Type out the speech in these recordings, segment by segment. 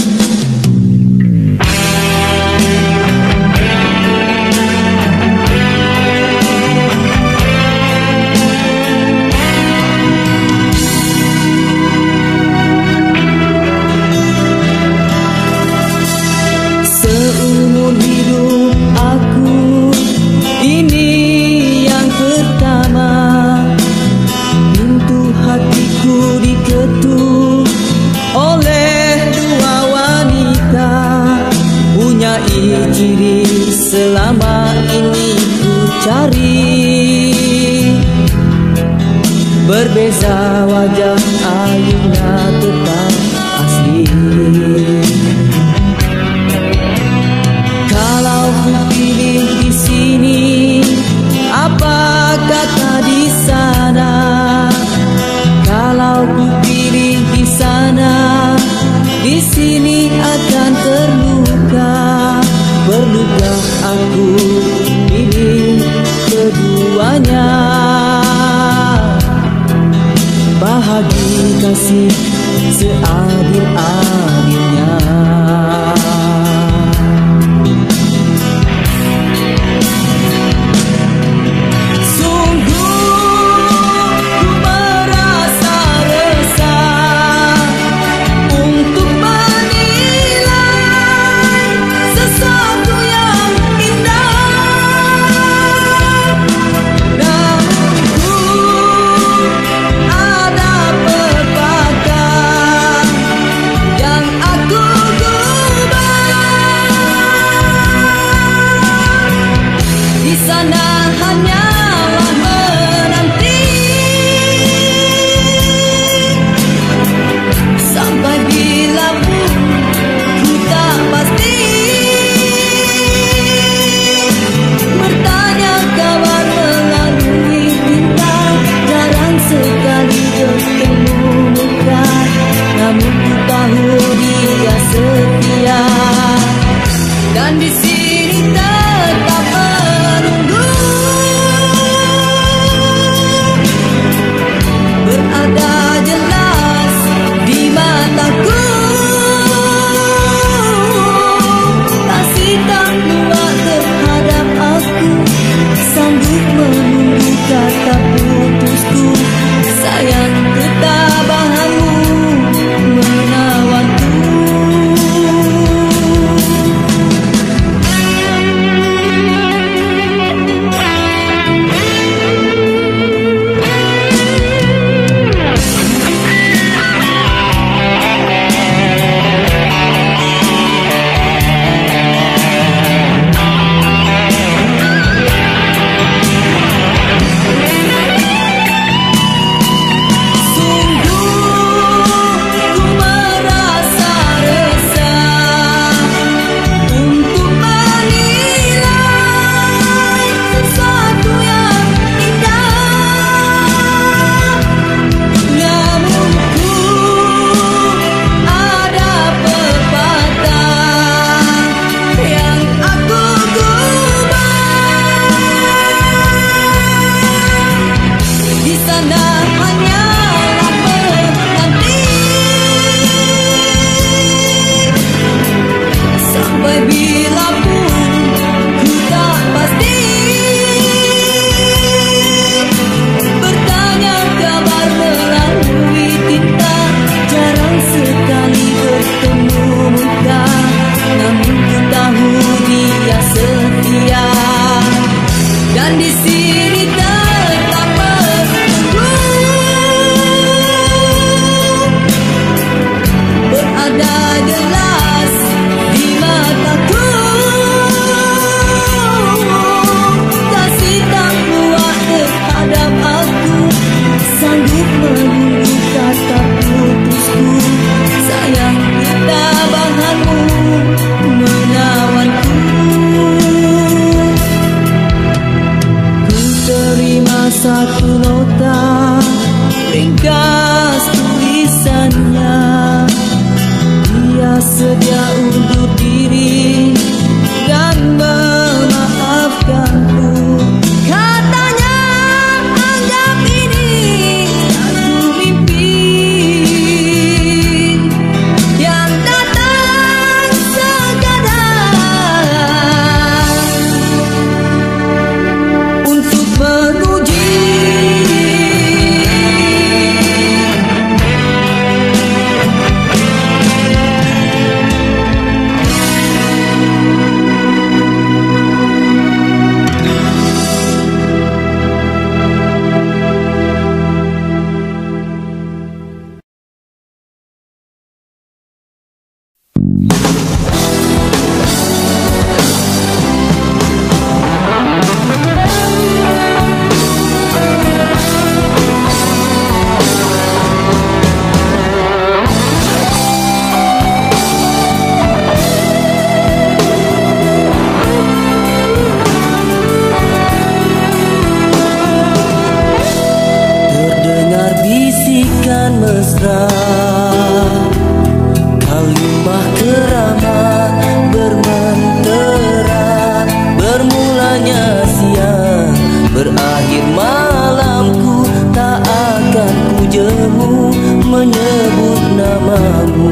Ciri selama ini ku cari, berbeza wajah ayunya tetap asli. Kalau ku pilih di sini, apa kata di sana? Kalau ku pilih di sana, di sini akan terluka. Perlukah aku pilih keduanya? Bahagi kasih seadil-adilnya. bersamamu.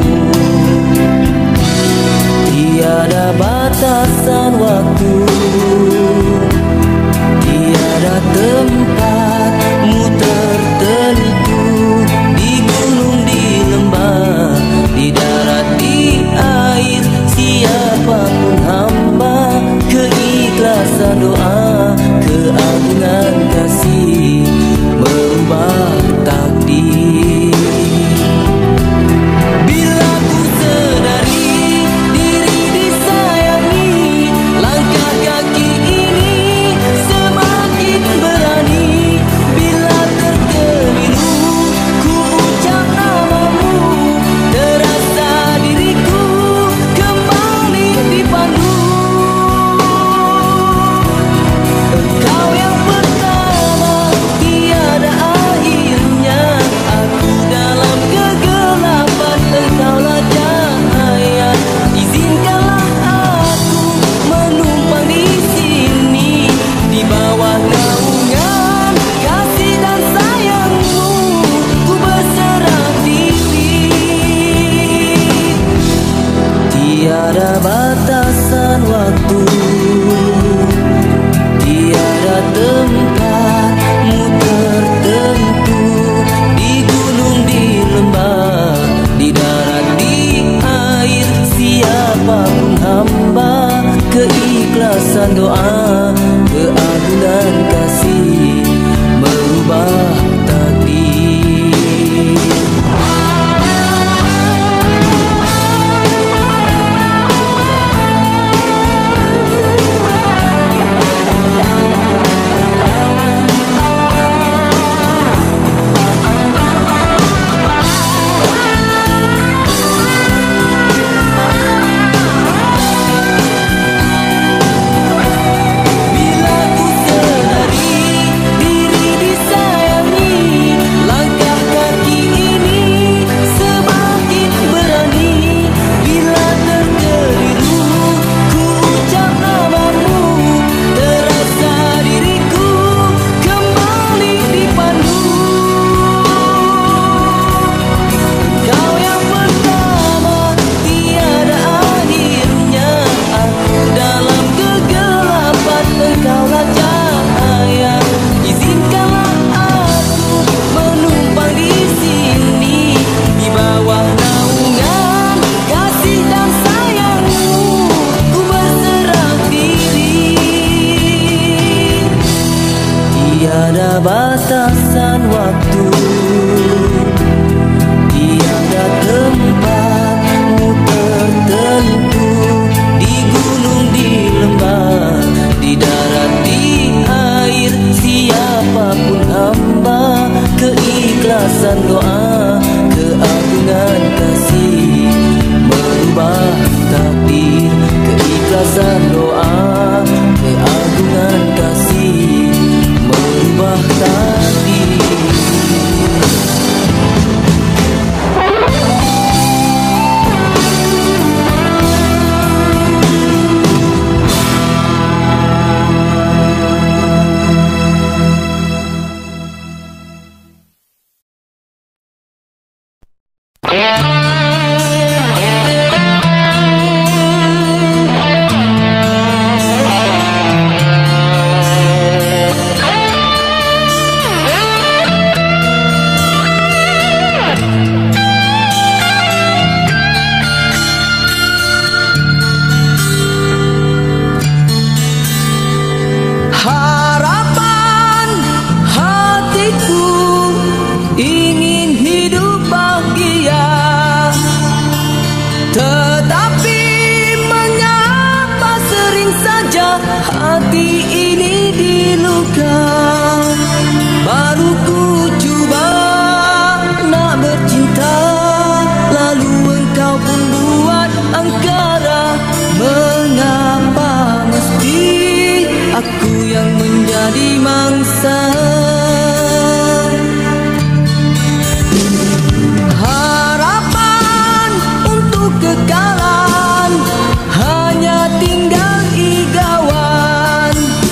Tiada batasan waktu, tiada tempatmu tertentu. Di gunung, di lembah, di darat, di air, siapapun hamba. Keikhlasan doa, keagungan kasih merubah takdir. Bila ku sedari diri disayangi, langkah kaki ini semakin berani. Bila terkeliru ku ucap namamu, terasa diriku kembali dipandu. Engkau yang pertama, tiada akhirnya. Aku dalam kegelapan, engkaulah cahaya. Izinkanlah aku menumpang di sini, di bawah naungan kasih dan sayangmu. Ku berserah diri. Tiada batasan waktu, tiada tempatmu tertentu. Di gunung, di lembah, di darat, di air, siapapun hamba. Keikhlasan doa, keagungan kasih merubah takdir. Bila ku sedari diri disayangi, langkah kaki ini semakin berani. Bila terkeliru ku ucap namamu, terasa diriku kembali dipandu. Engkau yang pertama, tiada akhirnya. Aku dalam kegelapan, engkaulah cahaya. Izinkanlah aku menumpang di sini, di bawah naungan kasih dan sayangmu. Ku berserah diri. Tiada batasan waktu, tiada tempatmu tertentu. Di gunung, di lembah, di darat, di air, siapapun hamba. Keikhlasan doa, keagungan kasih merubah takdir. Keikhlasan doa, keagungan kasih merubah takdir. Harapan hatiku ingin hidup bahagia, tetapi mengapa sering saja hati ini diluka. Baru ku cuba nak bercinta, lalu engkau pun buat angkara. Mengapa mesti aku yang menjadi mangsa? Harapan untuk kekalan hanya tinggal igauan.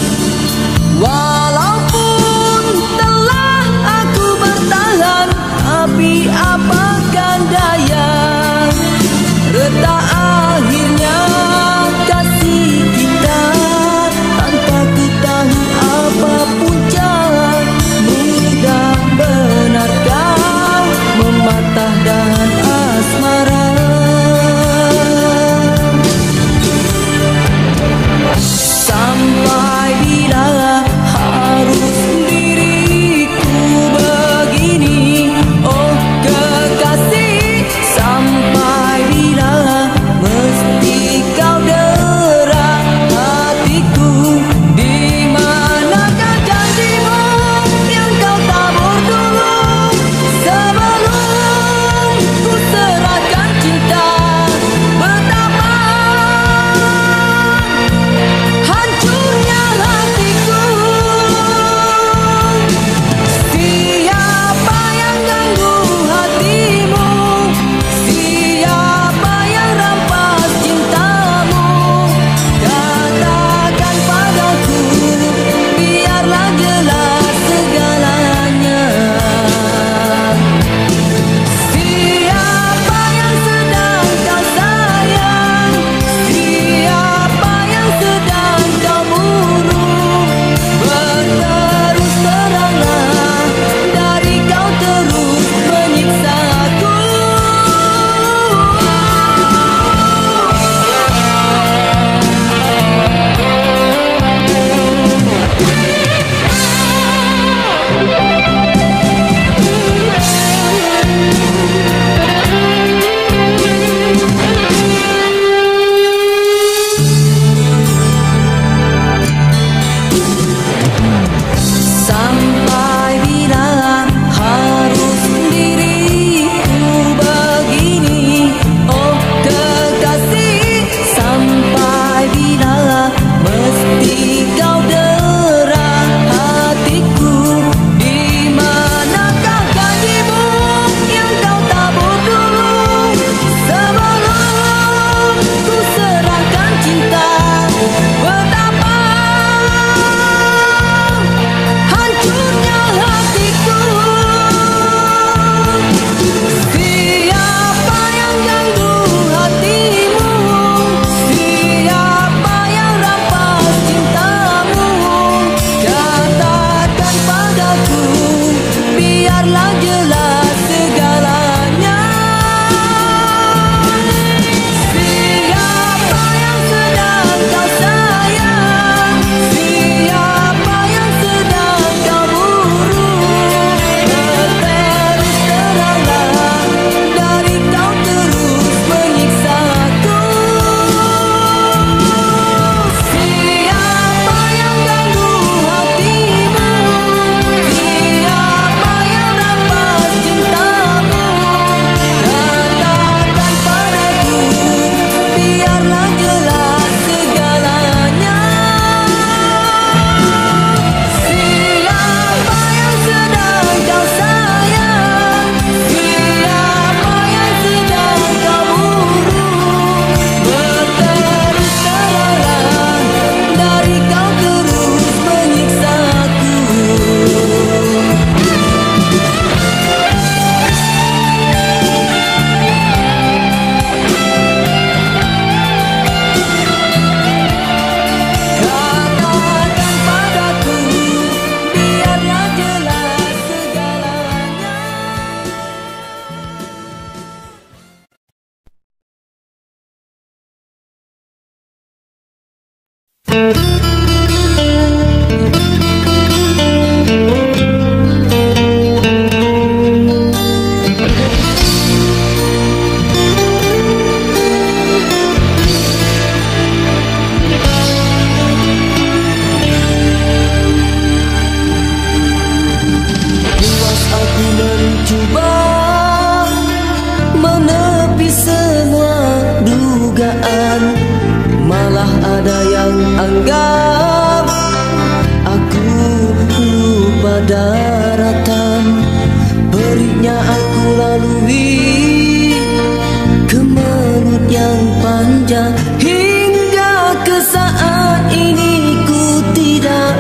Malah ada yang anggap aku lupa daratan. Perihnya aku lalui kemelut yang panjang, hingga ke saat ini ku tidak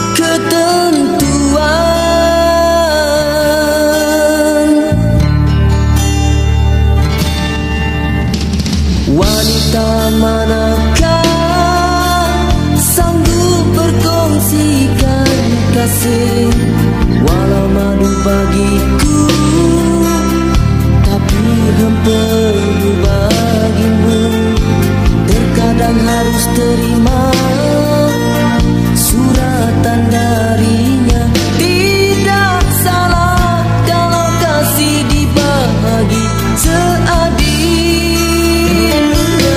ketentuan. Wanita manakah sanggup berkongsikan kasih, walau madu bagiku, tapi hempelu bagimu. Terkadang harus terima suratan darinya. Tidak salah kalau kasih dibagi seadilnya.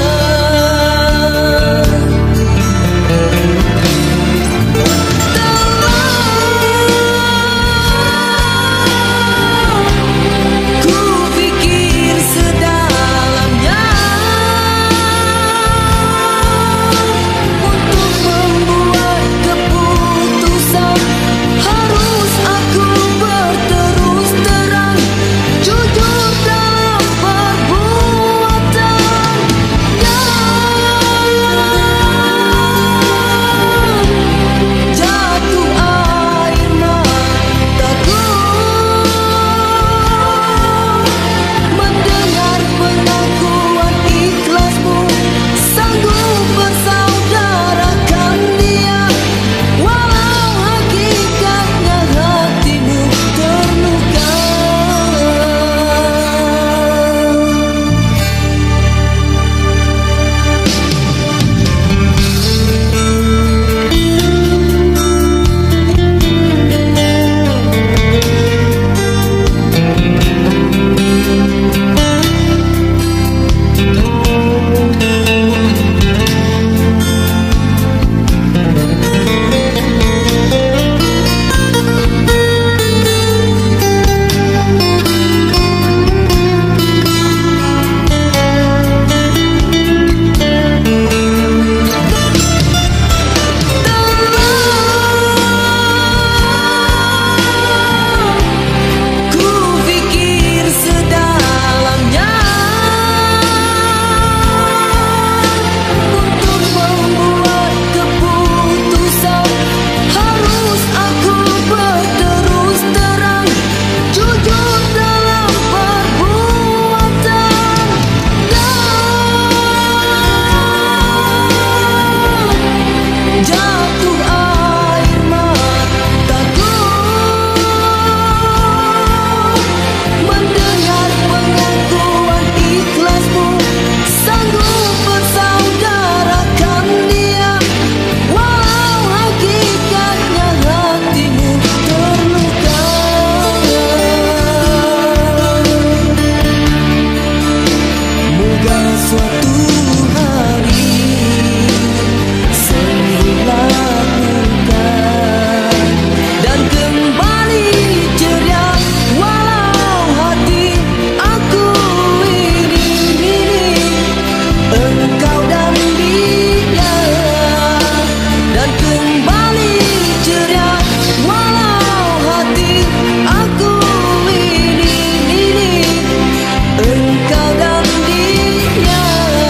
Engkau dan dia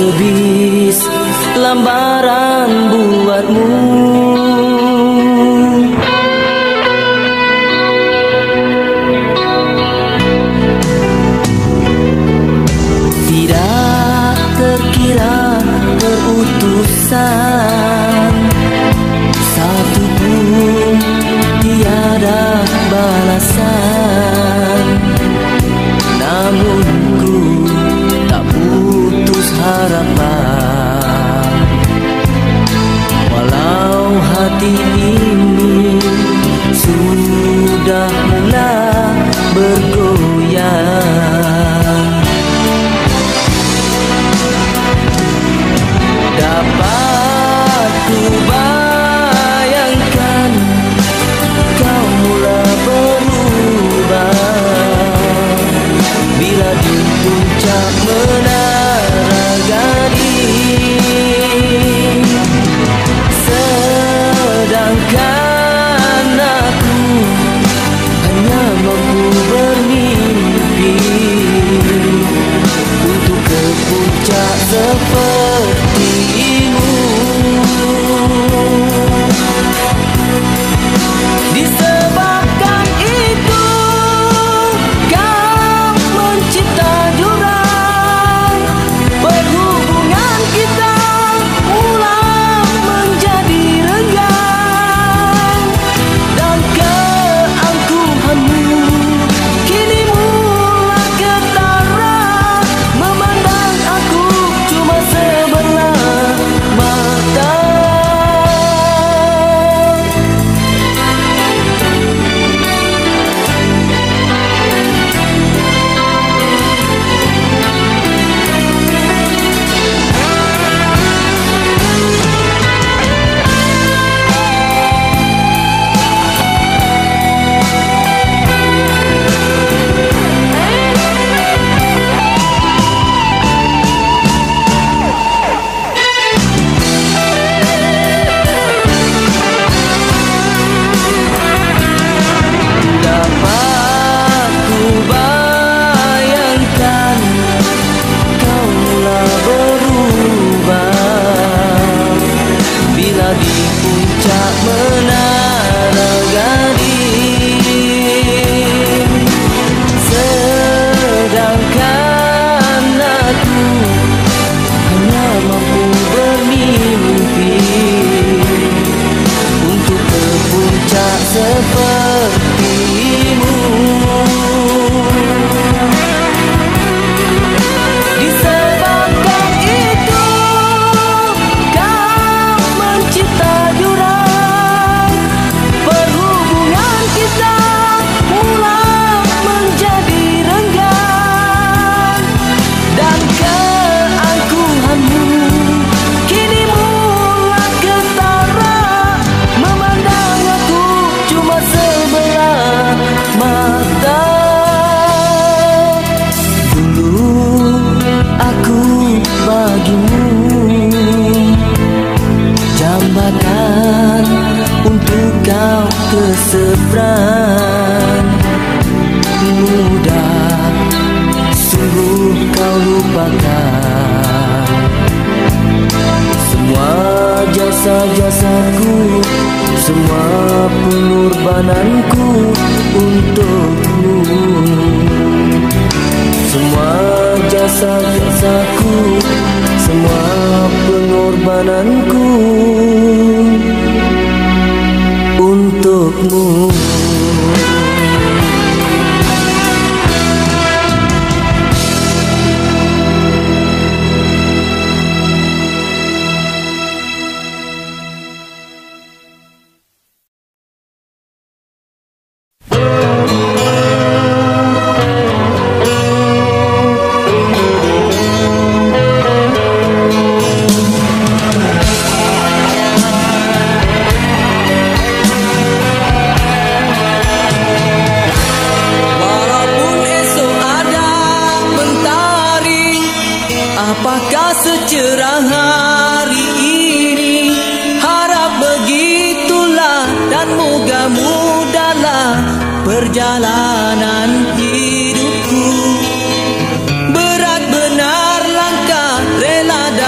Setebis lambaran buatmu. Tidak terkira terutusan, satu pun tiada balasan. Namun ku tak putus harapan, walau hati ini sudah mulai bergoyang. Dapat ku bayangkan kau mulai berubah bila di puncak menara Gading. Sedangkan aku hanya mampu bermimpi untuk ke puncak sepertimu. Disebabkan itu kau mencipta jurang, perhubungan kita mulai menjadi renggang. Dan keangkuhanmu kini mulai ketara, memandang aku cuma sebelah mata. Dapat ku bayangkan kau mulai berubah bila di puncak menara Gading. Sedangkan aku hanya mampu bermimpi untuk ke puncak sepertimu. Disebabkan itu kau mencipta jurang, perhubungan kita mulai menjadi renggang. Dan keangkuhanmu kini mulai ketara, memandang aku cuma sebelah mata. Dulu aku bagimu jambatan untuk kau ke seberang. Mudah sungguh kau lupakan semua jasa-jasaku, semua pengorbananku untukmu. Semua jasa-jasaku, semua pengorbananku untukmu. Apakah secerah hari ini? Harap begitulah dan moga-mudahlah perjalanan hidupku. Berat benar langkah rela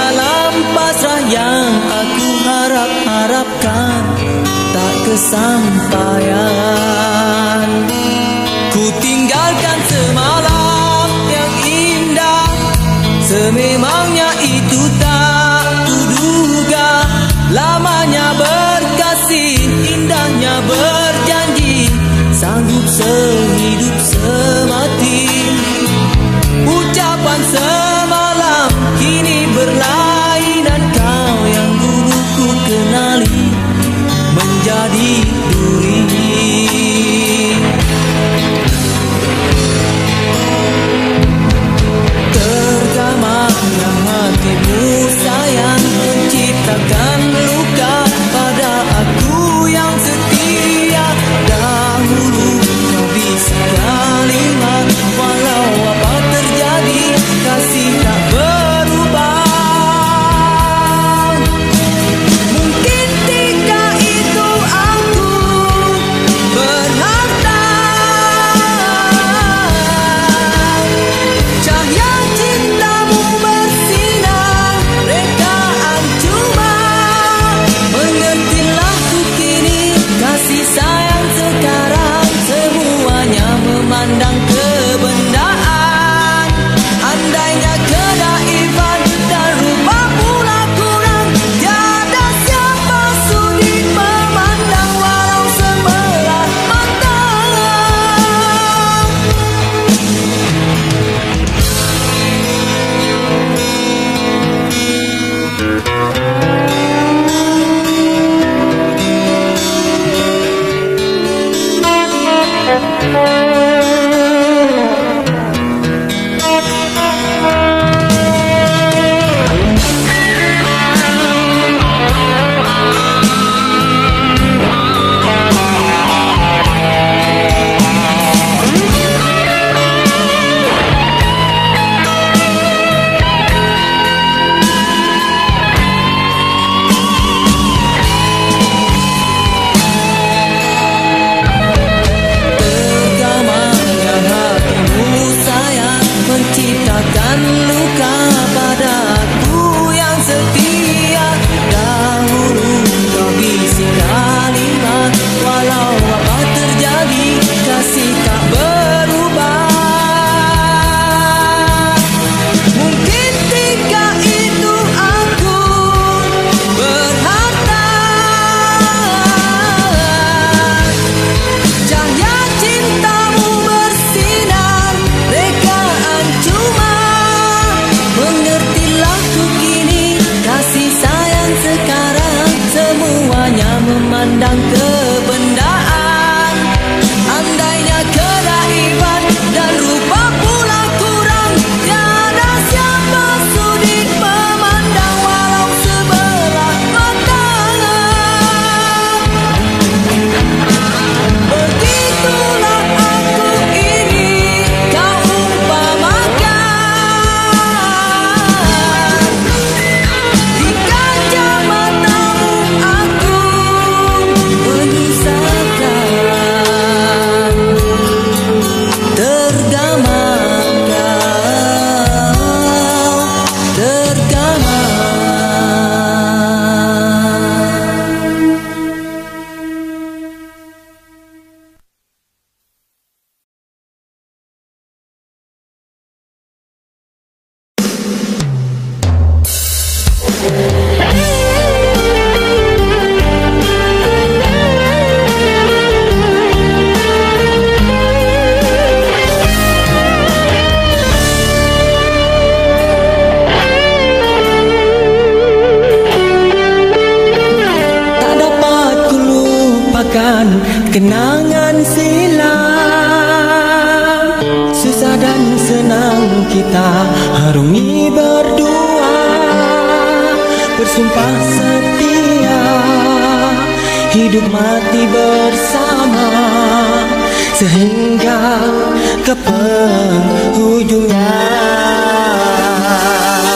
kesampaian. Ku tinggalkan semalam yang indah, sememangnya itu tak kuduga. Lamanya berkasih, indahnya berjanji, sanggup sehidup semati. Ucapan semalam kini berlainan, kau yang dulu ku kenali menjadi duri. Tergamanya hatimu sayang, menciptakan luka pada aku yang setia. Dahulu kau bisa kalimat, walau apa terjadi kasih tak berubah. Mungkin ketika itu aku berharta, cahaya cintamu bersinar, rekaan cuma. Mengertilah ku kini kasih sayang sekarang, semuanya memandang kebendaan. Andainya kenaifan dan rupa pula kurang, tiada siapa sudi memandang walau sebelah mata. Tergamanya hatimu sayang, menciptakan luka pada aku yang setia. Dahulu kau bisi kalimat, walau apa terjadi kasih tak berubah. Mungkin ketika itu aku berharta, cahaya cintamu bersinar, rekaan cuma. Mengertilah ku kini kasih sayang sekarang, semuanya memandang kebendaan. Andainya kenaifan dan rupa pula kurang, tiada siapa sudi memandang walau sebelah mata. Begitulah aku ini kau umpamakan, di kaca matamu aku menyisakan. Tergama kau, tergama. Tak dapat ku lupakan kenangan silam, susah dan senang kita harungi berdua. Bersumpah setia, hidup mati bersama, sehingga ke penghujungnya.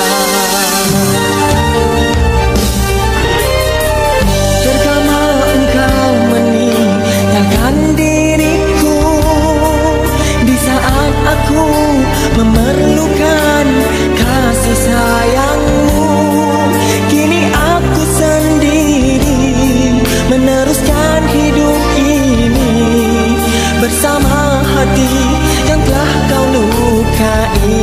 Tergama engkau meninggalkan diriku di saat aku memerlukan kasih sayangmu. Kini aku sendiri meneruskan hidup hati yang telah kau lukai.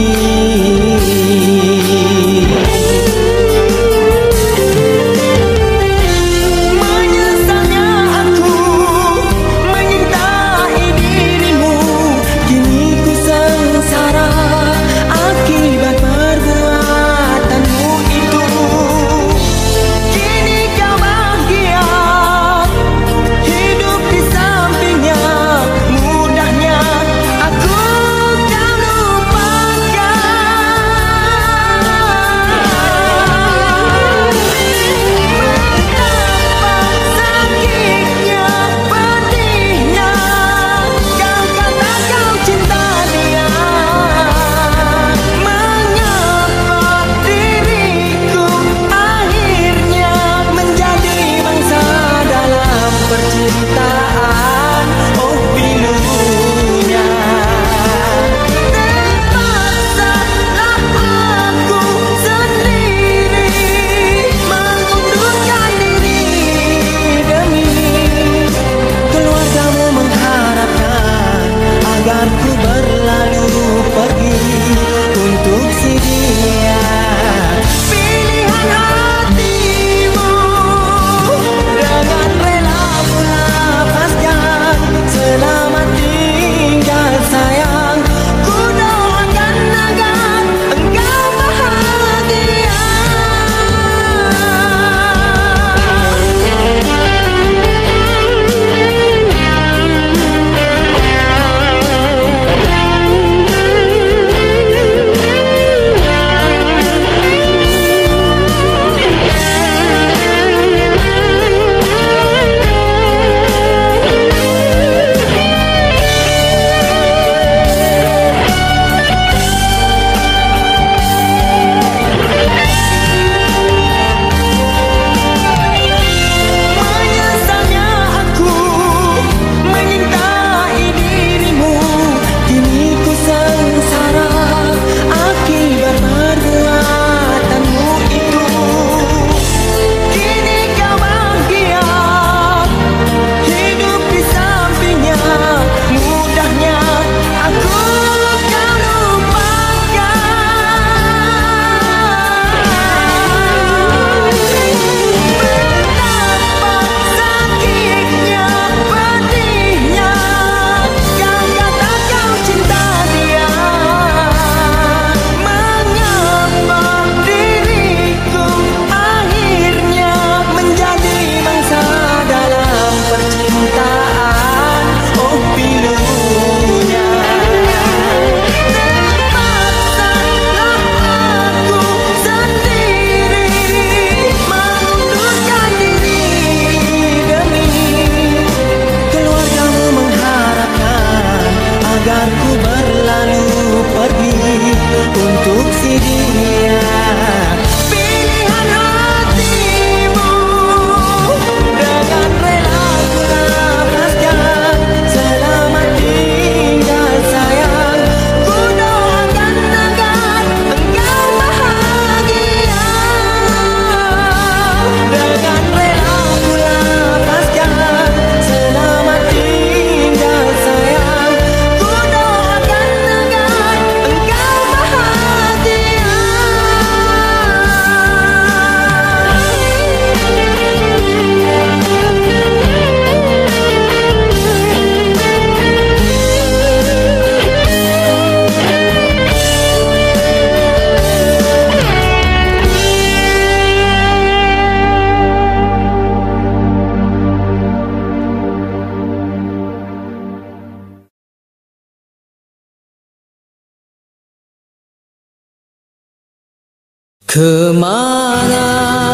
Kemana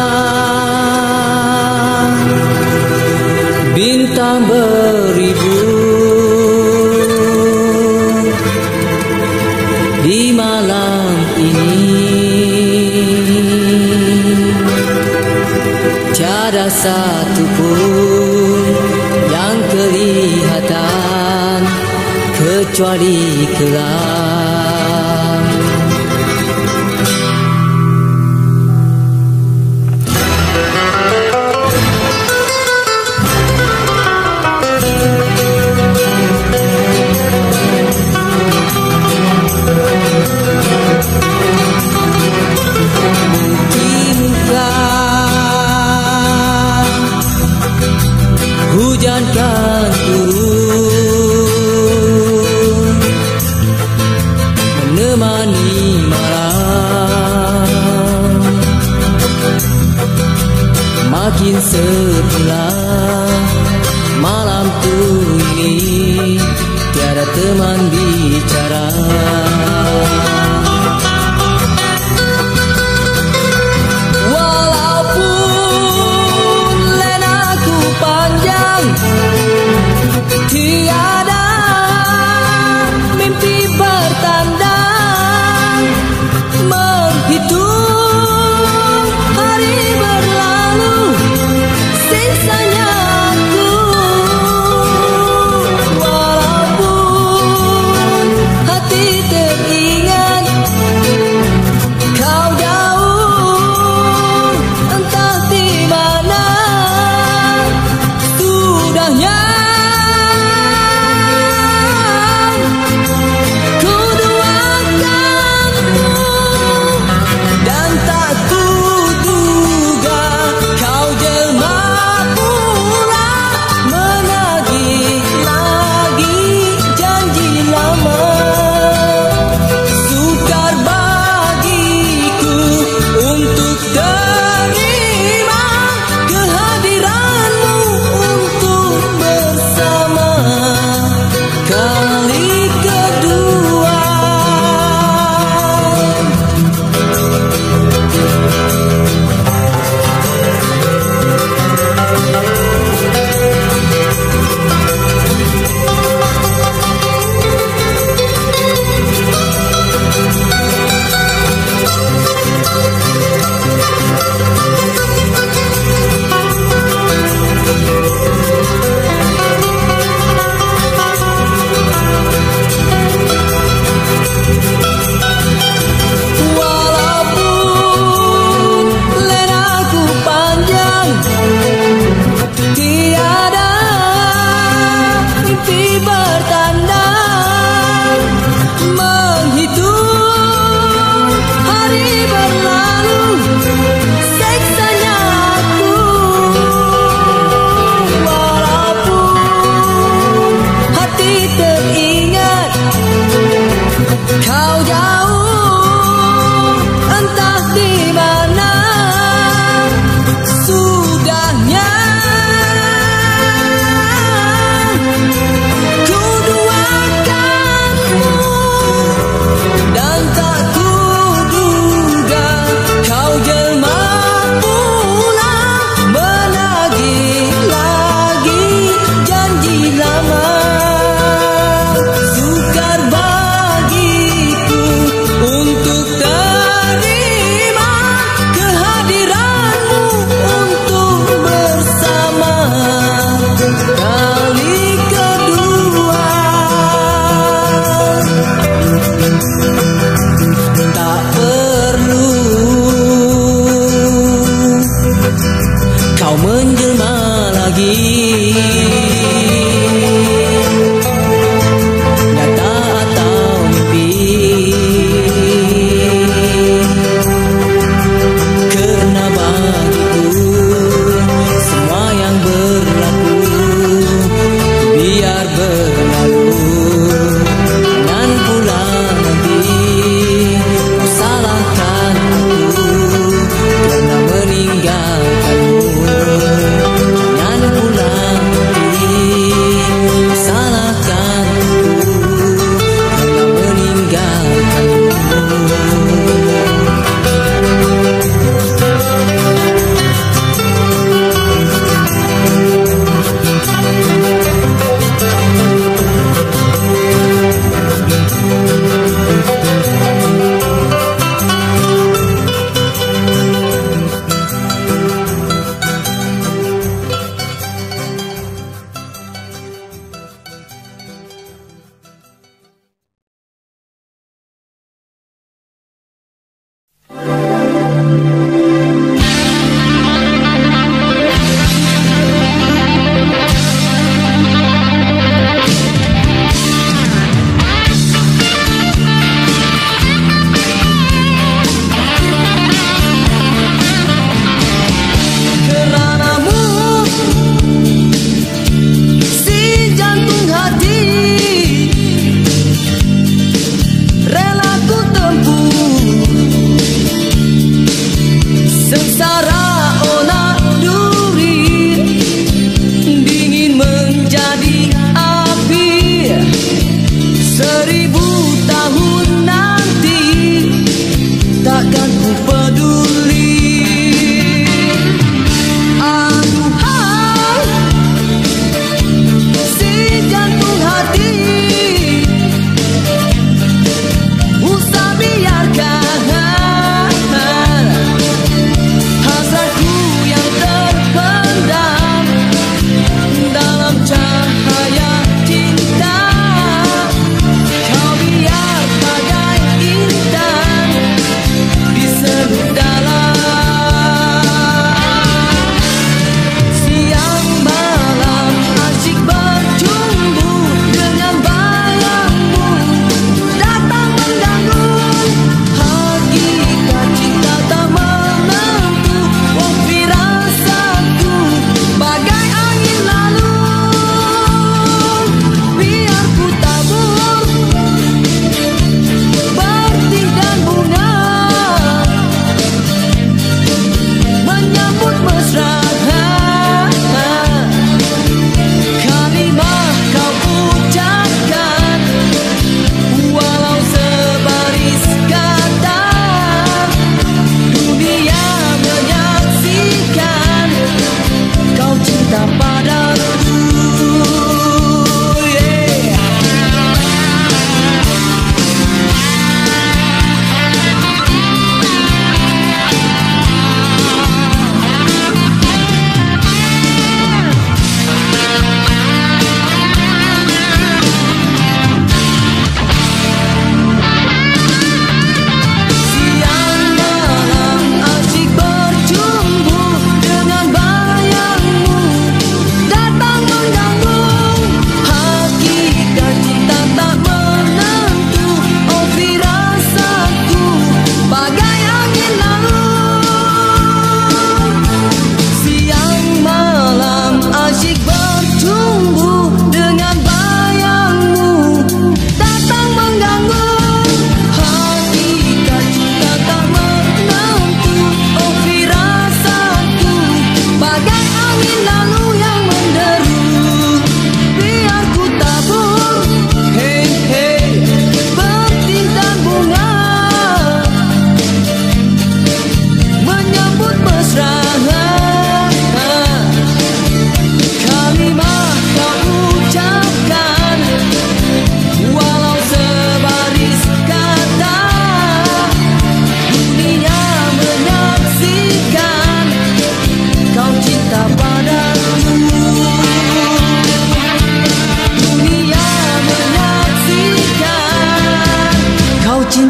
bintang beribu di malam ini, tiada satu pun yang kelihatan kecuali kelam. teman bicara. Walaupun lenaku panjang, tiada mimpi bertandang, menghitung hari berlalu, sisanya aku. Walaupun hati teringat kau jauh, entah di mana, sudahnya ku duakanmu. Dan tak kuduga kau jelma pula, menagih lagi janji lama. Sukar bagiku untuk terima kehadiranmu untuk bersama kali kedua. Walaupun lenaku panjang, tiada mimpi bertandang, menghitung hari berlalu, siksanya aku. Walaupun hati teringat kau jauh, entah di mana, sudahnya ku duakanmu.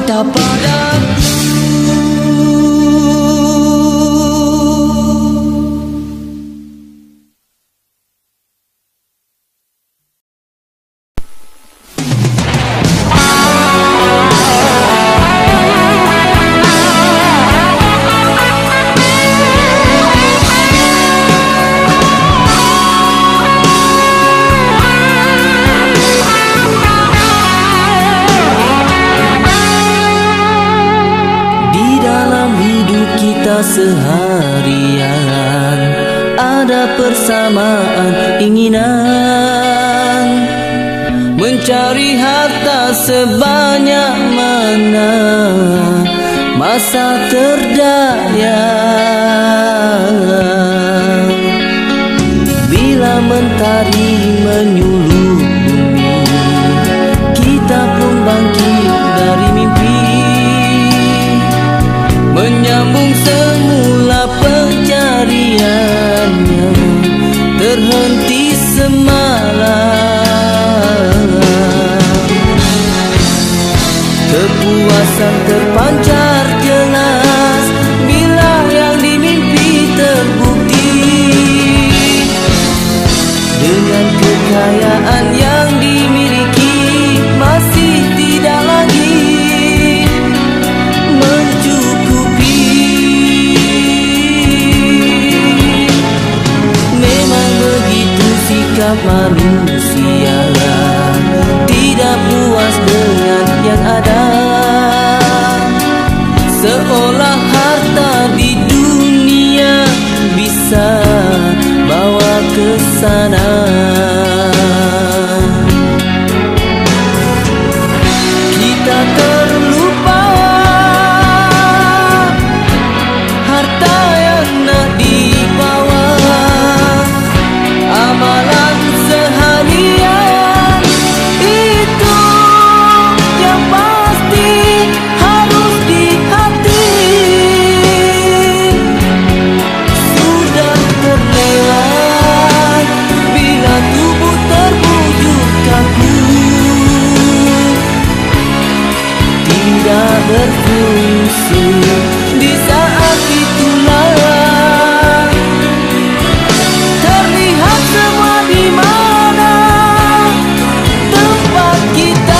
cinta padaku. Seharian ada persamaan inginan, mencari harta sebanyak mana masa terdaya. Bila mentari menyuluh bumi, kita pun bangkit dari mimpi, menyambung semula pencariannya, terhenti semalam. Kepuasan terpancar jelas bila yang dimimpi terbukti, dengan kekayaan yang dimiliki masih tidak lagi mencukupi. Memang begitu sikap manusia, tidak puas dengan yang ada, seolah harta di dunia bisa bawa ke sana. Kita terlupa harta yang nak dibawa, amalan seharian itu yang pasti harus di hati. Sudah terlewat bila tubuh terbujur kaku, tidak berfungsi. Di saat itulah terlihat semua di mana tempat kita.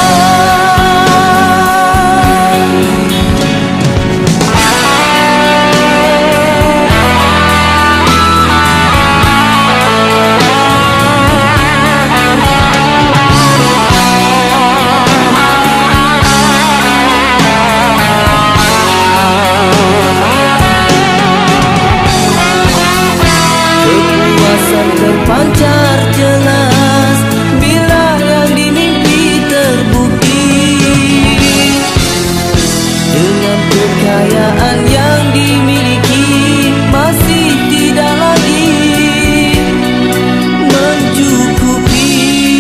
Kepuasan terpancar jelas bila yang dimimpi terbukti, dengan kekayaan yang dimiliki masih tidak lagi mencukupi.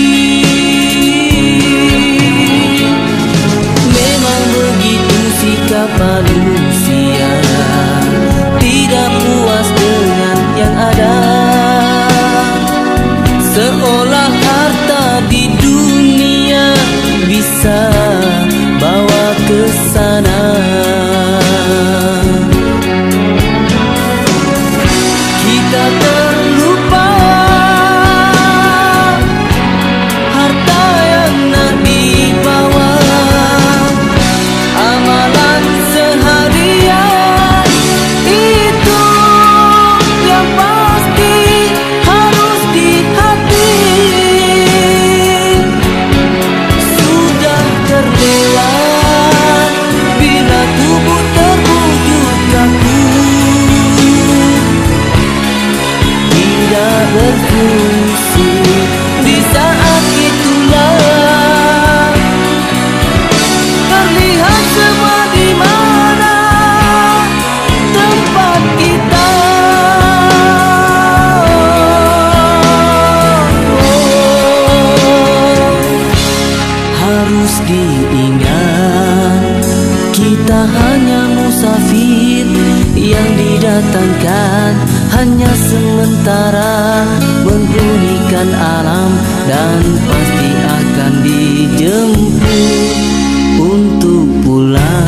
Memang begitu sikap manusia, tidak puas dengan yang ada, seolah harta di dunia bisa bawa ke sana. Kita terlupa harta yang nak dibawa, amalan seharian itu yang pasti harus di hati. Sudah terlewat bila tubuh terbujur kaku, tidak berfungsi. Di saat itulah terlihat semua di mana tempat kita. Harus diingat, kita hanya musafir yang didatangkan hanya sementara, menghunikan alam dan pasti akan dijemput untuk pulang.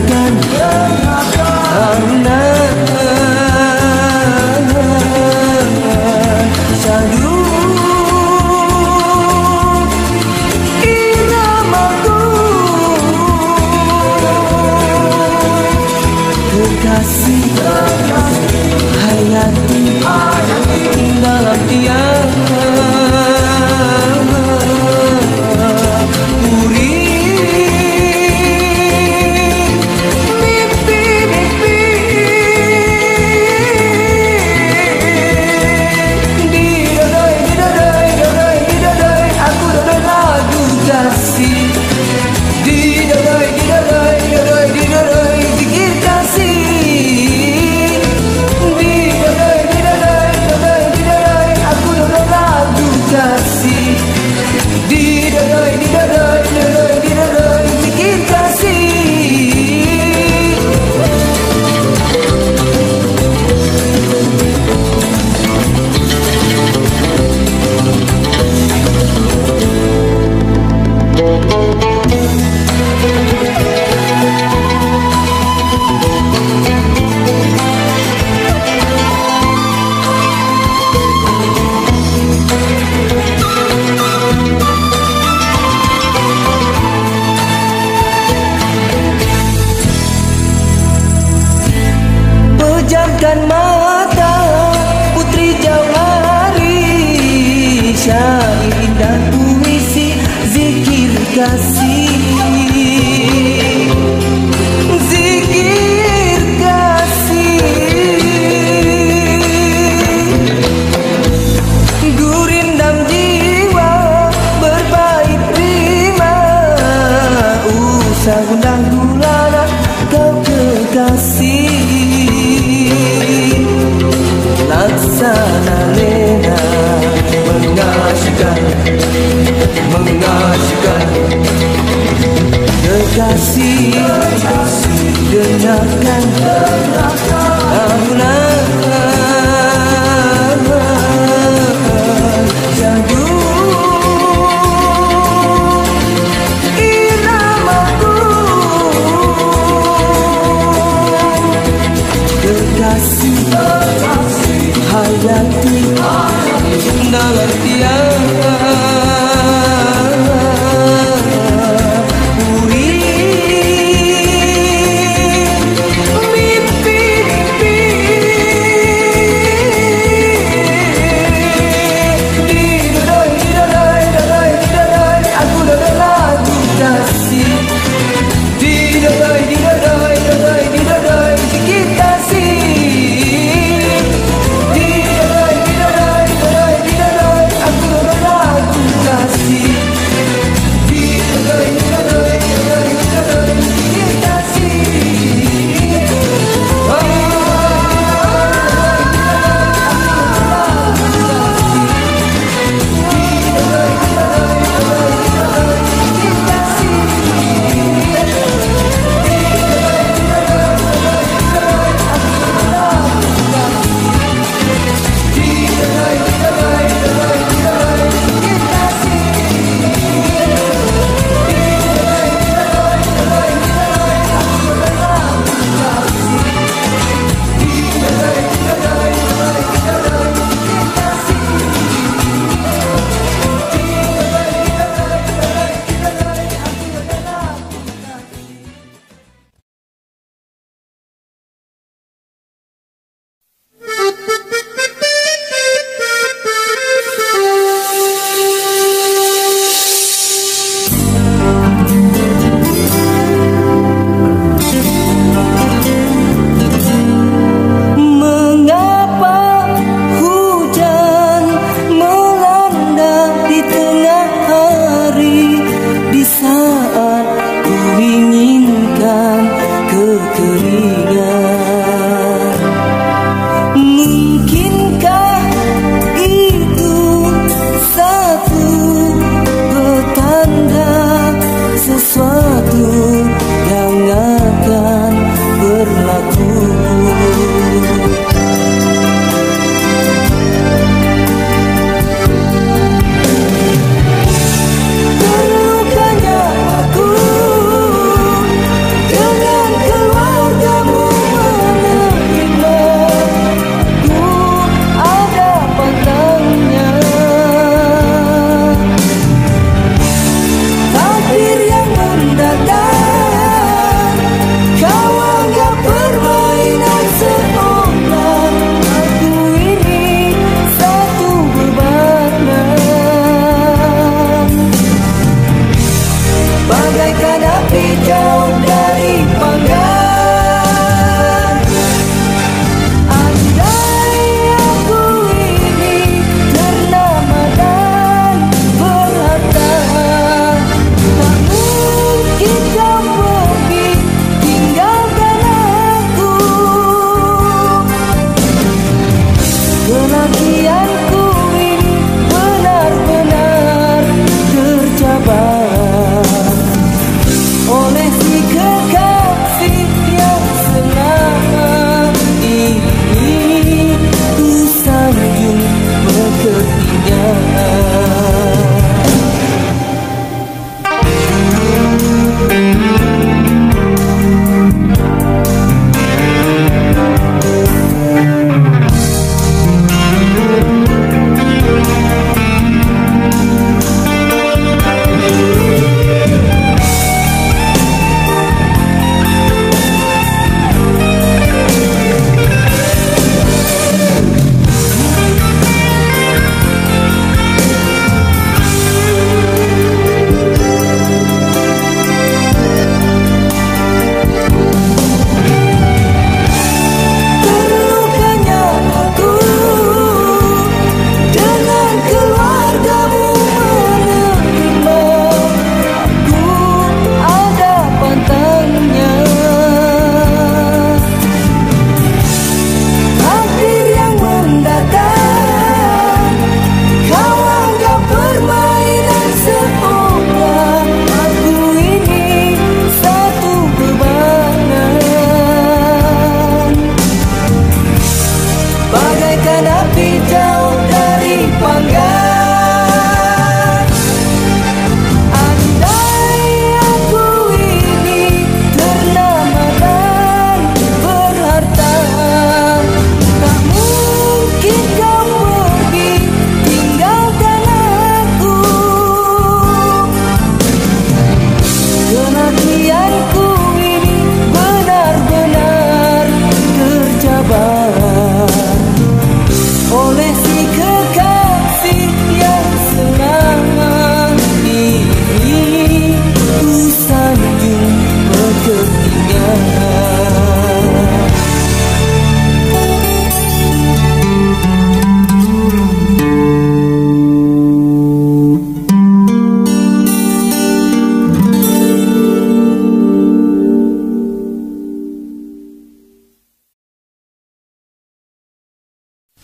dengarkan sadu iramaku kekasih hayati dalam tiang pejamkan mata putri jauhari, syair indah puisi zikir kasih, zikir kasih. Gurindam jiwa berbaik prima, usah undang gulana kau kekasih. Laksana lena mengasyikkan, mengasyikkan kekasih, dengarkan alunan sadu iramaku kekasih hayati dalam tiang mimpi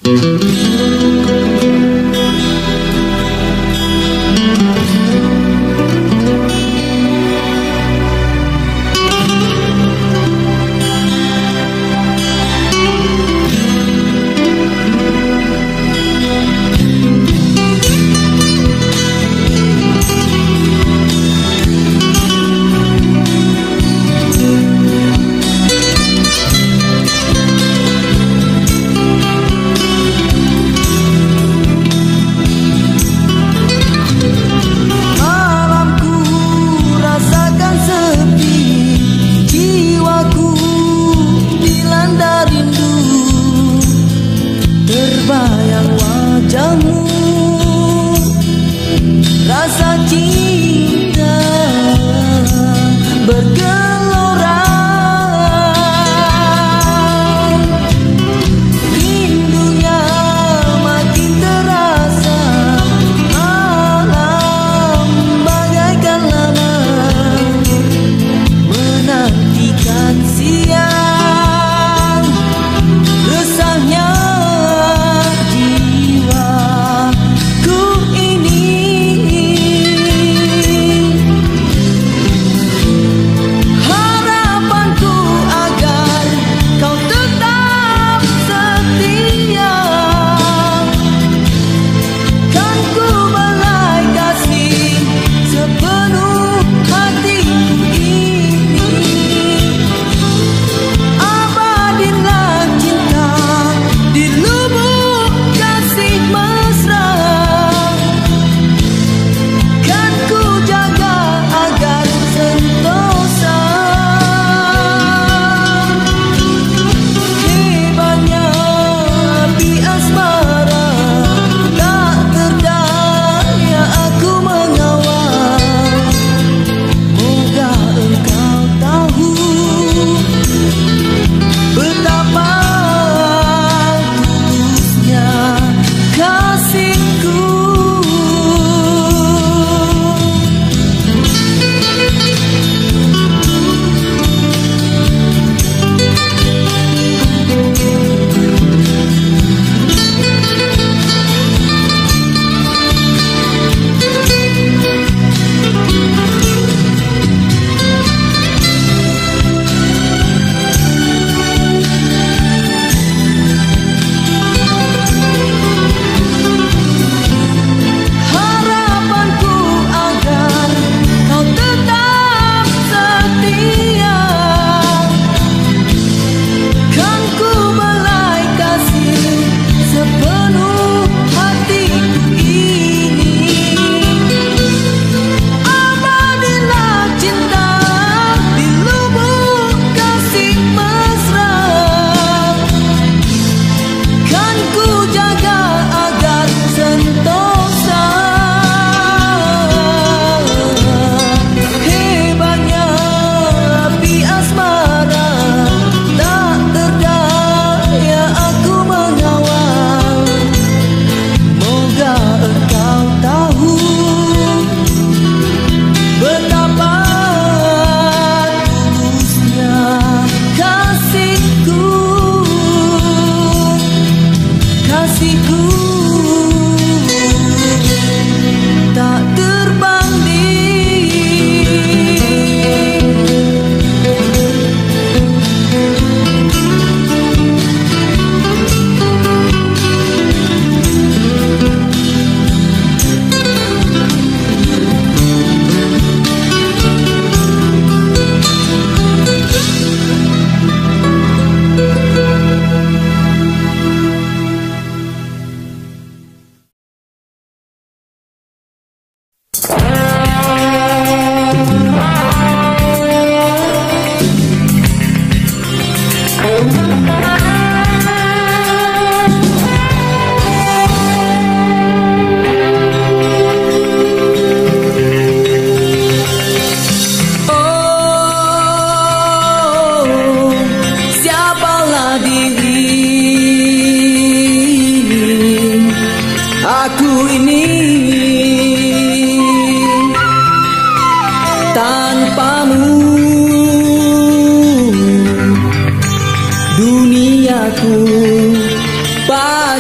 Duniaku pasti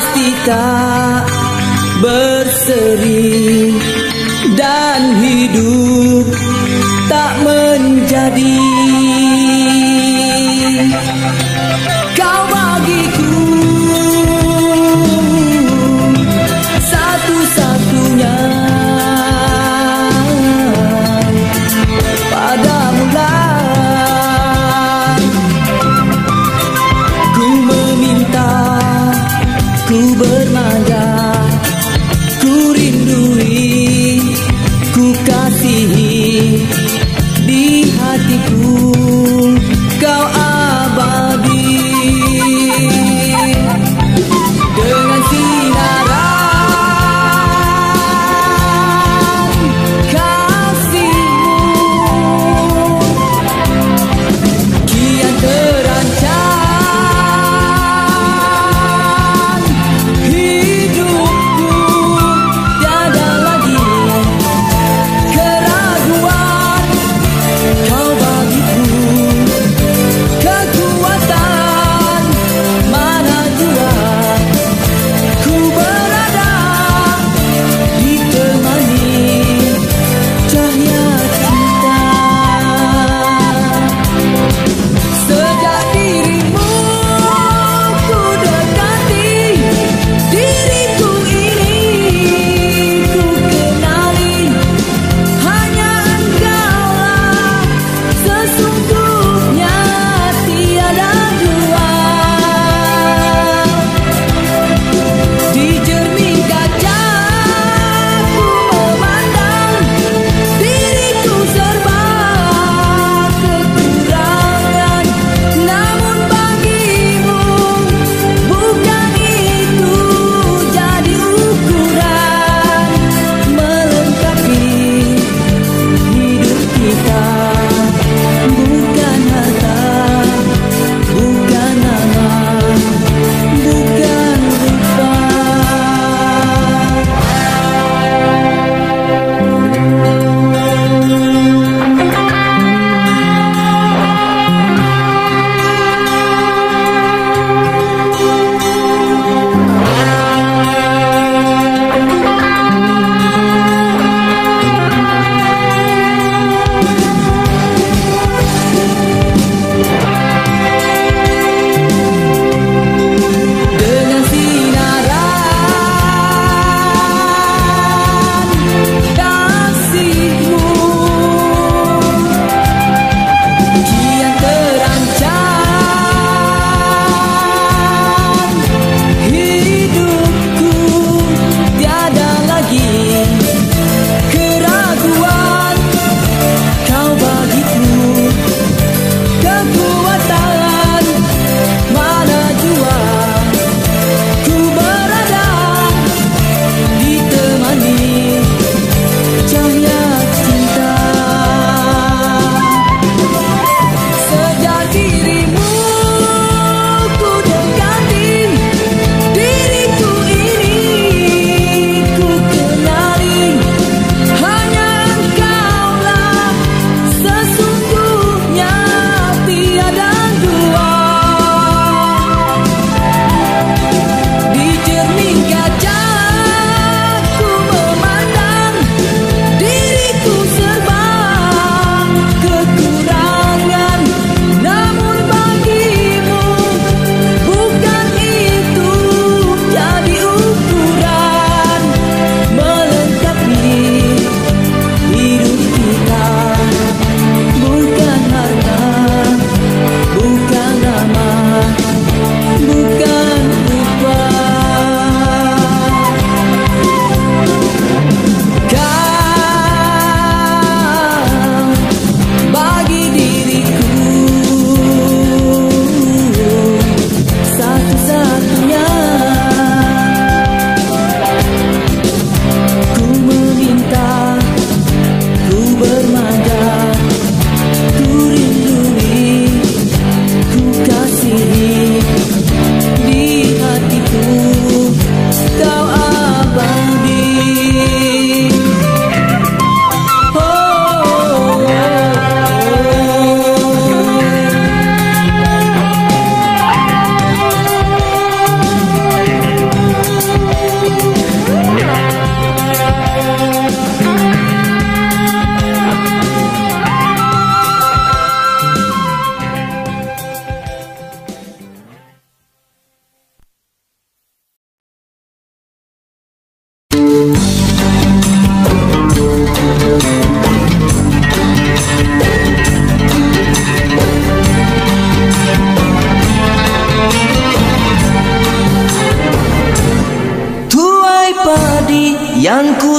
tak berseri dan hidup tak menjadi. Kau bagiku satu-satunya, padamulah ku meminta, ku bermanja, ku rindui, ku kasihi.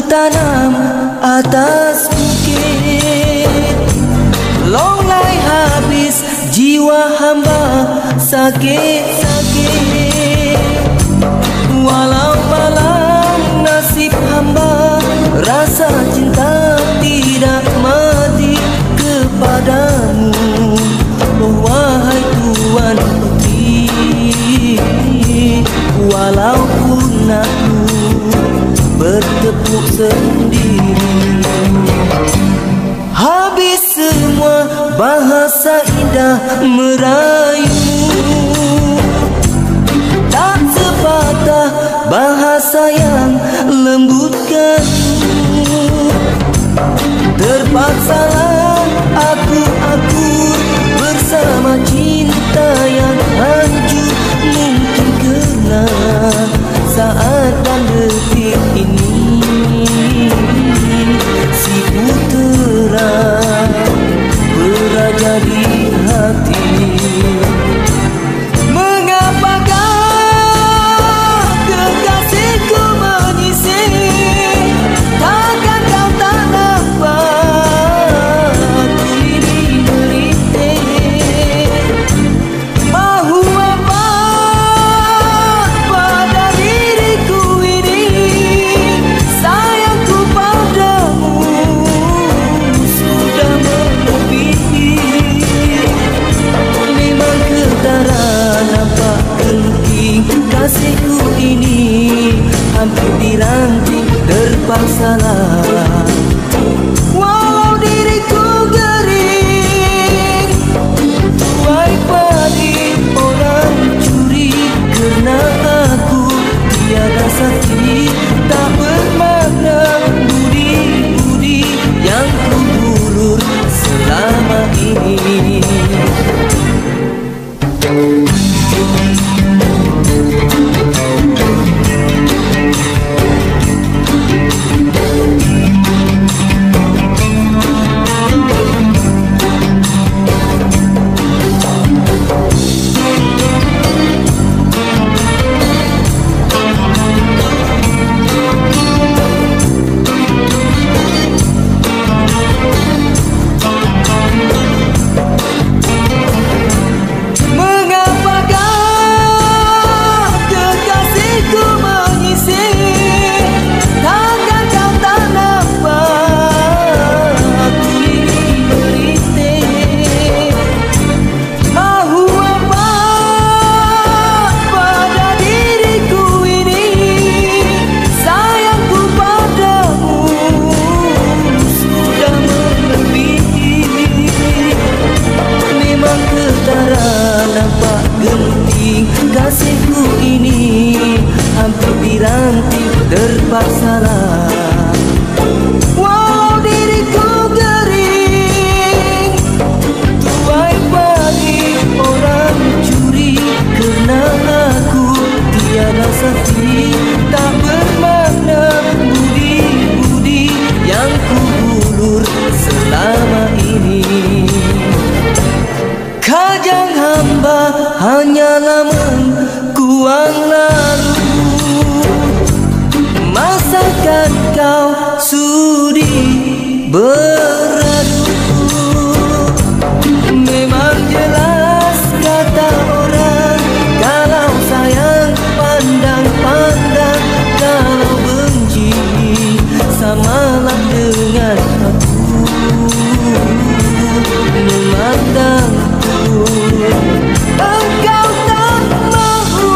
tanam atas bukit. Longlai habis jiwa hamba sakit-sakit. Walau malang nasib hamba, rasa cinta tidak mati kepadamu. Oh wahai Tuan Putri, walaupun aku bertepuk sendiri. Habis semua bahasa indah merayumu, tak sepatah bahasa yang lembutkanmu. Terpaksalah aku akur bersama cinta yang hancur. Mungkin kerana saat dan detik ini si putera beraja di hati. Mengapakah kekasihku menyisih? Takkan kau tak nampak aku ini merintih. Mahu apa pada diriku ini? Sayangku padamu sudah melebihi. Memang ketara nampak genting kasihku ini, hampir diranting terpaksalah. Walau diriku gering, tuai padi orang curi. Kerana aku tiada sakti, tak bermakna budi-budi yang ku ulur selama ini. Kasihku ini hampir diranting terpaksalah. Walau diriku gering, tuai padi orang curi. Kerana aku tiada sakti, tak bermakna budi-budi yang ku ulur selama ini. Kajang hamba hanyalah mengkuang lalu, masakan kau sudi beradu. Memang jelas kata orang, kalau sayang pandang-pandang, kalau benci samalah dengan aku memandang. Engkau tak mahu.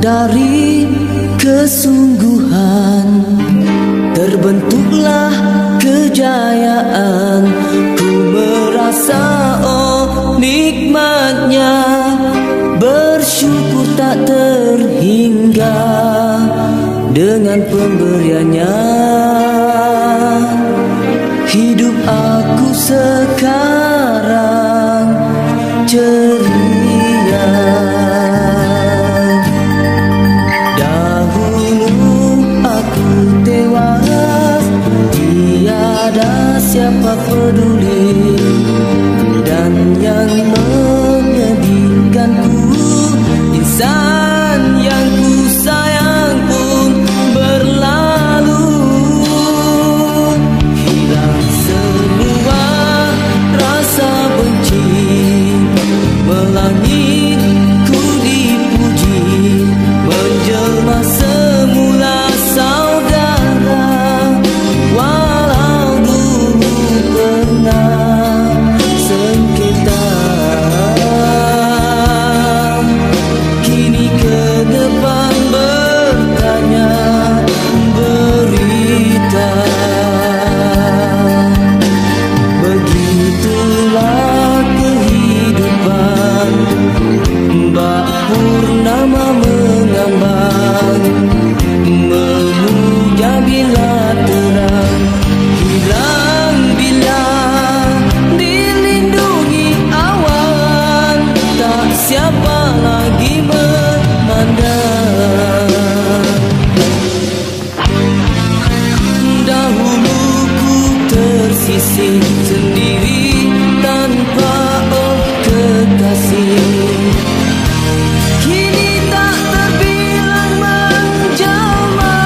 dari kesungguhan terbentuklah kejayaan. Ku merasa oh nikmatnya, bersyukur tak terhingga dengan pemberiannya. Hidup aku sekarang ceria. Dahulu aku tewas, tiada siapa peduli, dan yang menyedihkanku, insan yang ku sayang pun berlalu. Hilang semua rasa benci, melangit ku dipuji, menjelma semula saudara. Walau dulu pernah sengketa, kini ke depan bertanya berita. Begitulah kehidupan, bak purnama mengambang, memuja bila terang, hilang bila dilindungi awan. Tak siapa lagi memandang. Dahulu ku tersisih sendiri tanpa oh kekasih, kini tak terbilang menjelma.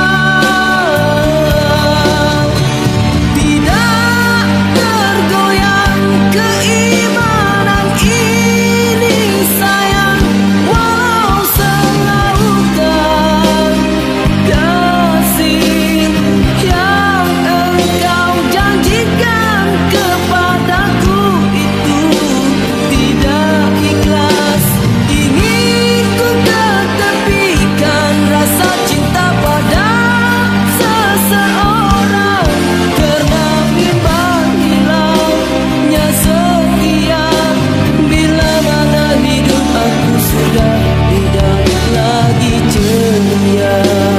Tidak tergoyang keimanan ini sayang, walau selaukan kasih yang engkau janjikan kepadaku itu tidak ikhlas. Ingin ku ketepikan rasa cinta pada seseorang, kerana bimbang hilangnya setia, bila mana hidup aku sudah tidak lagi ceria.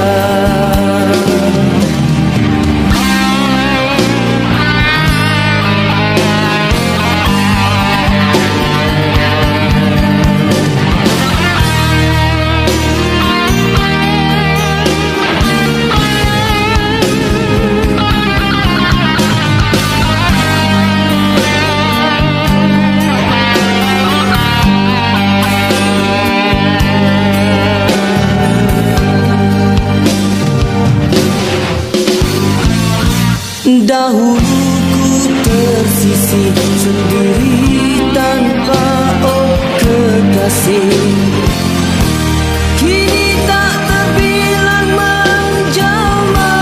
Dahulu ku tersisih sendiri tanpa oh kekasih, kini tak terbilang menjelma.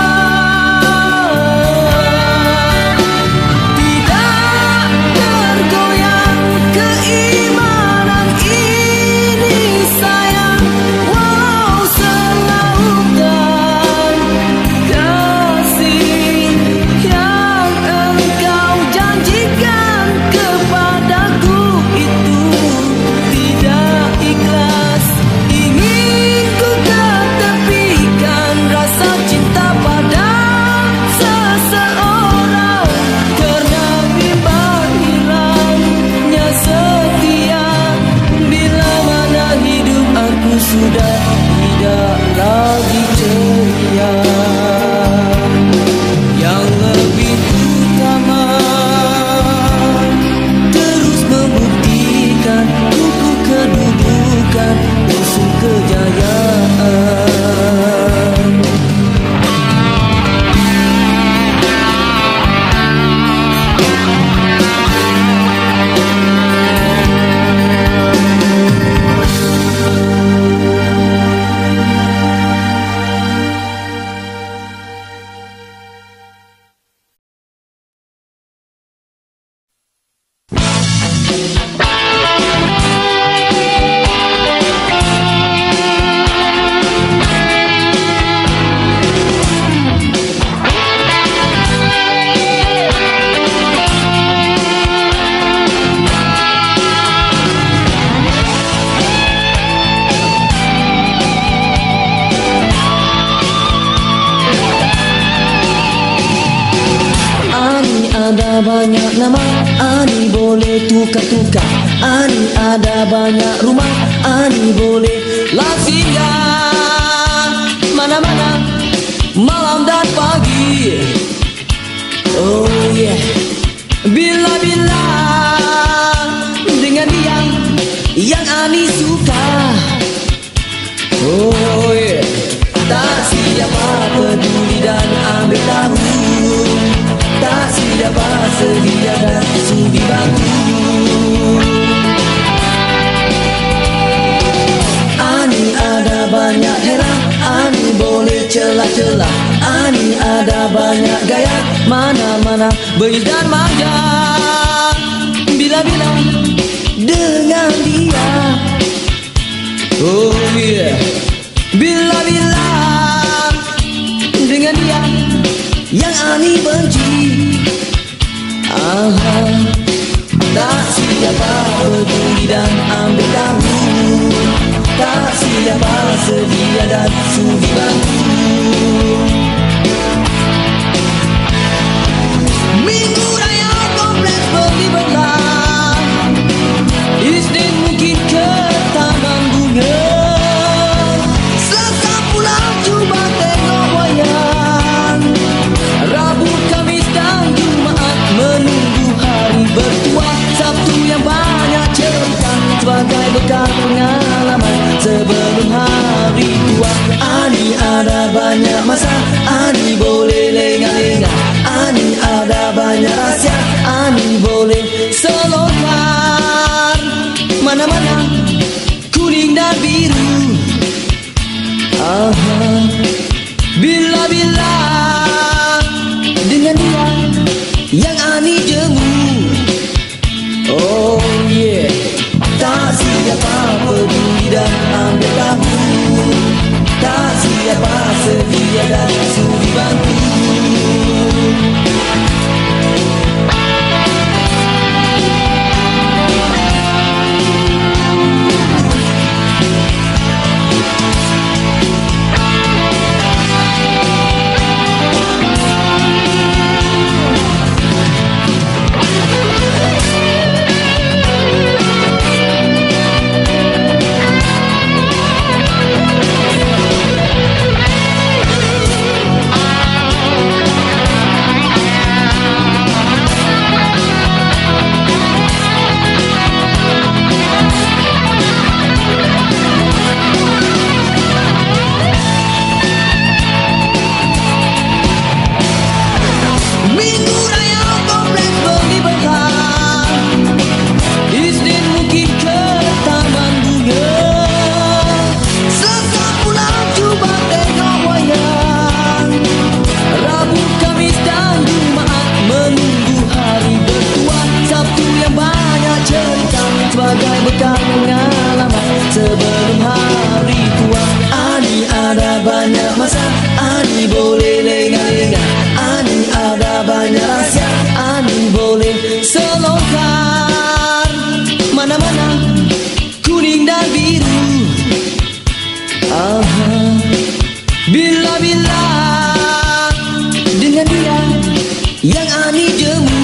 Tidak tergoyang keimanan ini sayang, walau selaukan kasih yang engkau janjikan kepadaku itu tidak ikhlas. banyak nama, ani boleh tukar-tukar. Ani ada banyak rumah, ani boleh singgah mana-mana, malam dan pagi. Oh yeah, bila-bila dengan dia yang ani suka. Oh yeah, tak siapa peduli dan ambil tahu, tak siapa sedia dan sudi bantu. Ani ada banyak heran, ani boleh celah-celah. Ani ada banyak gaya, mana-mana beri dan manja. Bila-bila dengan dia. Oh yeah, bila-bila dengan dia yang ani benci. Aha, tak siapa peduli dan ambil tahu, tak siapa sedia dan sudi bantu. Minggu raya kompleks pergi belah, Isnin mungkin ke taman bunga, Selasa pulang cuba tengok wayang, Rabu, Kamis dan Jumaat menunggu hari bertua, Sabtu yang banyak cerita sebagai bekal pengalaman sebelum hari tua. Ani ada banyak masa, ani boleh lengah-lengah. Ani ada banyak rahsia, ani boleh selongkar mana-mana, kuning dan biru. Aha, bila-bila dengan dia yang ani jemu. Oh yeah, tak siapa peduli dan ambil tahu, tak siapa sedia dan sudi bantu. Bila-bila dengan dia yang ani jemu.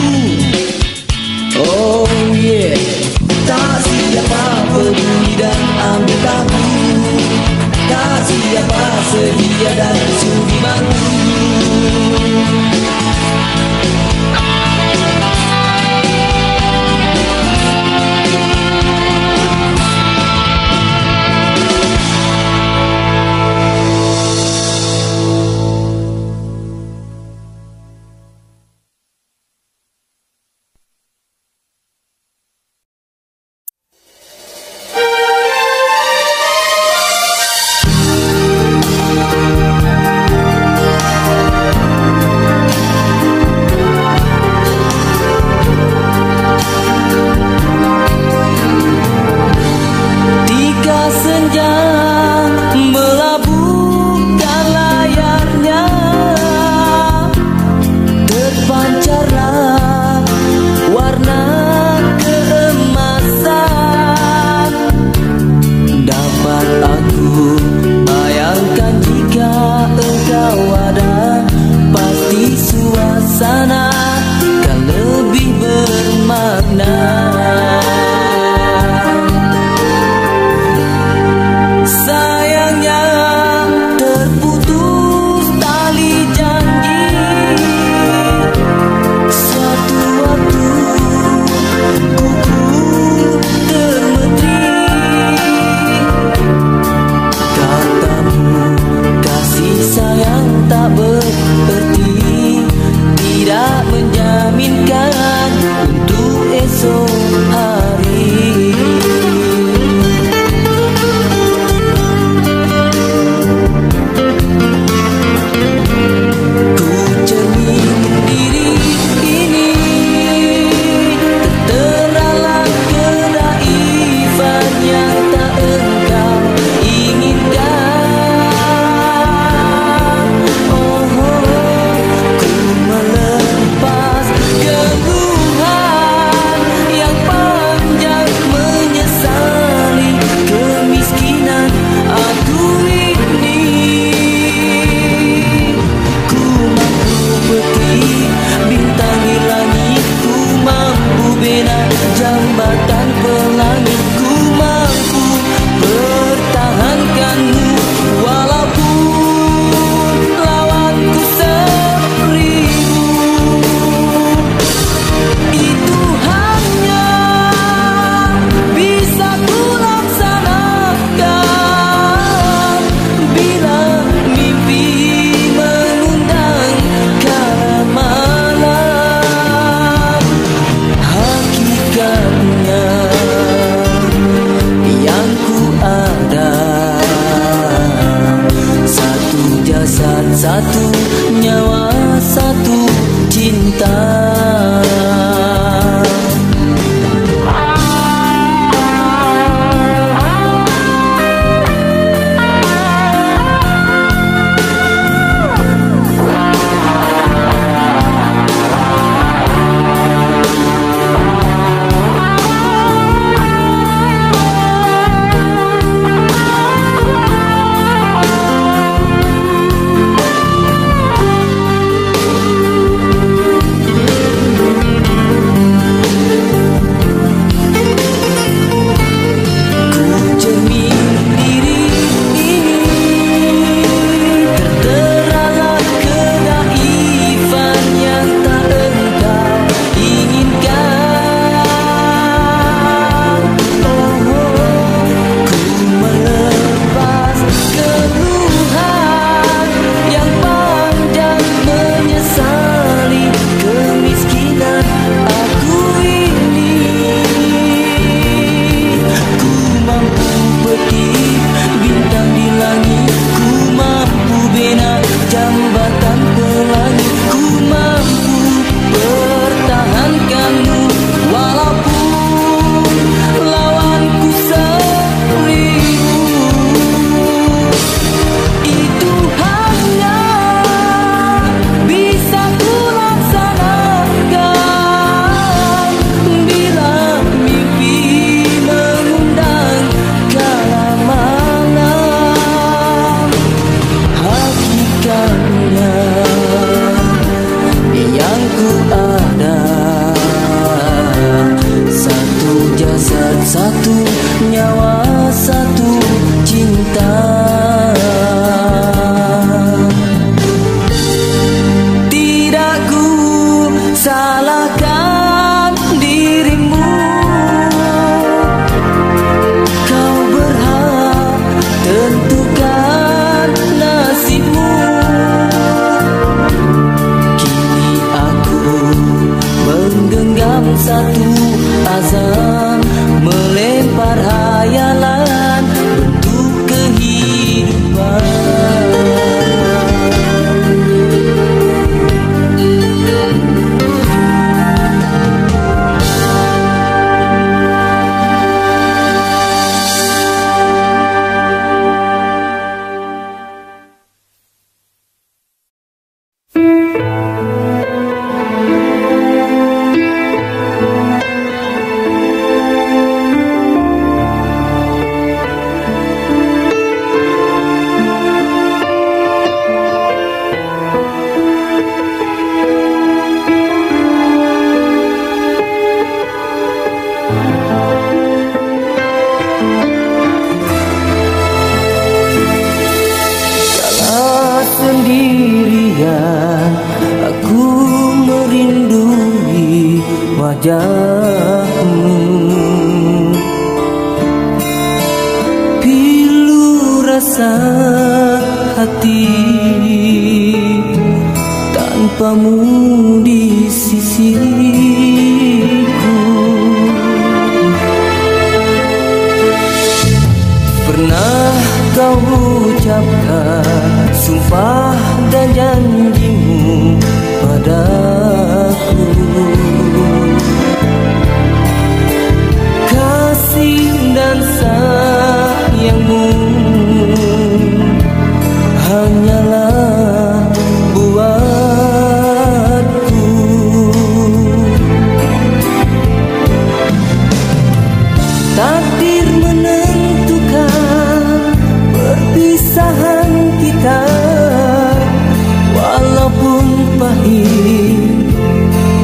Oh yeah, tak siapa peduli dan ambil tahu, tak siapa sedia dan sudi bantu. Suasana kan lebih satu nyawa, satu cinta. Satu nyawa, satu cinta. Tidak ku salahkan dirimu, kau berhak tentukan nasibmu. Kini aku menggenggam satu azam, melempar hayalan untuk kehidupan. Sendirian aku merindui wajahmu, pilu rasa hati tanpamu di sisiku. Pernah kau ucapkan sumpah dan janjimu padaku, kasih dan sayangmu hanyalah buatku. Takdir menentukan perpisahan kita, walaupun pahit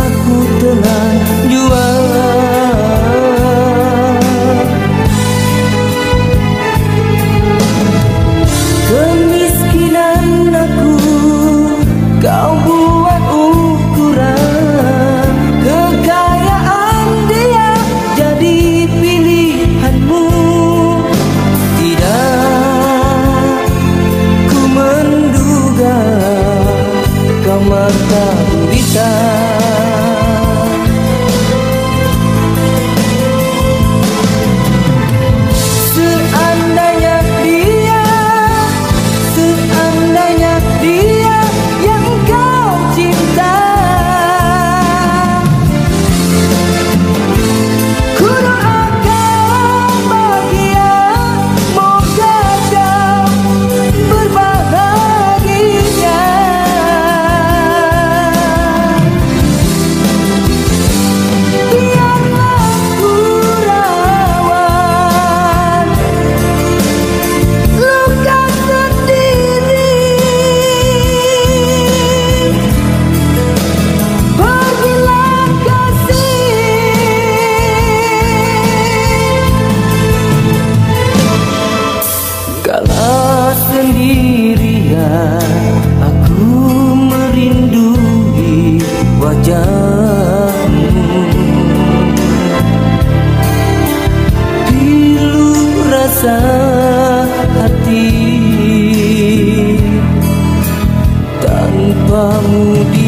aku telah jual. Kemiskinan aku kau buat ukuran, kekayaan dia jadi pilihanmu. Tidak ku menduga kau mata gurita. Seandainya dia yang kau cinta, ku doakan bahagia, moga kau berbahagia. Biarlah ku rawat luka sendiri. Pergilah kasih. Kala sendirian aku merindui wajahmu, pilu rasa hati tanpamu.